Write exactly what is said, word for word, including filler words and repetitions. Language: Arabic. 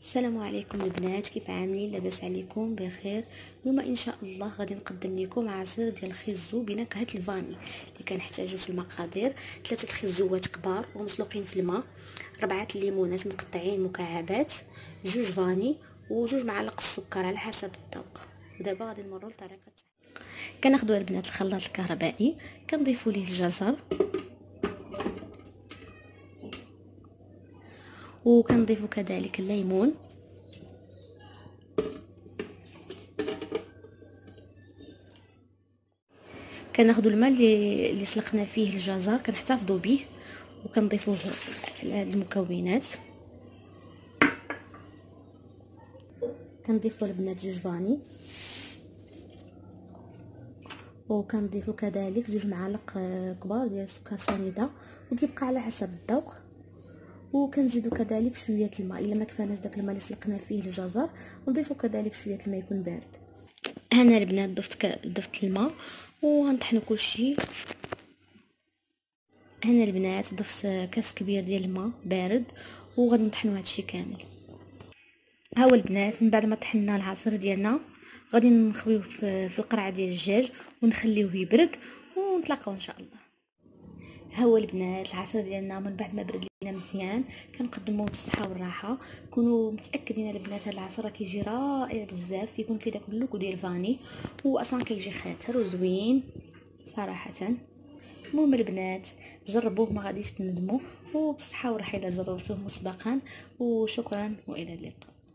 السلام عليكم البنات، كيف عاملين؟ لاباس عليكم؟ بخير. اليوم ان شاء الله غادي نقدم لكم عصير ديال الخيزو بنكهه الفاني اللي كنحتاجو في المقادير: ثلاثه خيزوات كبار ومسلوقين في الماء، ربعه الليمونات مقطعين مكعبات، جوج فاني وجوج معالق السكر على حسب الذوق. ودابا غادي نمروا لطريقه. كناخذوا البنات الخلاط الكهربائي، كنضيفوا ليه الجزر وكنضيفوا كذلك الليمون كناخذوا الماء اللي اللي سلقنا فيه الجزر كنحتفظوا به وكنضيفوه المكونات. كنضيفوا البنات جوج فاني وكنضيفوا كذلك جوج معالق كبار ديال السكر سنيده وكيبقى على حسب الذوق. وكنزيدوا كذلك شويه الماء الا ما كفاناش داك الماء اللي سلقنا فيه الجزر، ونضيفوا كذلك شويه الماء يكون بارد. هنا البنات ضفت ك... ضفت الماء وغنطحنوا كلشي. هنا البنات ضفت كاس كبير ديال الماء بارد وغادي نطحنوا هادشي كامل. ها هو البنات، من بعد ما طحنا العصير ديالنا غادي نخويوه في القرعه ديال الدجاج ونخليوه يبرد ونتلاقاو ان شاء الله. ها هو البنات العصير ديالنا من بعد ما برد لينا مزيان كنقدموه بالصحه والراحه. كونوا متاكدين البنات هذا العصير راه كيجي رائع بزاف، كيكون فيه داك اللوك ديال الفاني واصلا كيجي خاطر وزوين صراحه. المهم البنات جربوه ما غاديش تندموا، وبصحه والراحه الا جربتوه مسبقا. وشكرا والى اللقاء.